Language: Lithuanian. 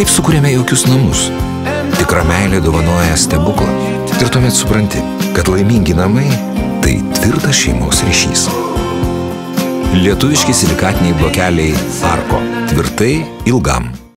Kaip sukūrėme jaukius namus? Tikra meilė dovanoja stebuklą. Ir tuomet supranti, kad laimingi namai – tai tvirtas šeimos ryšys. Lietuviški silikatiniai blokeliai Arko. Tvirtai ilgam.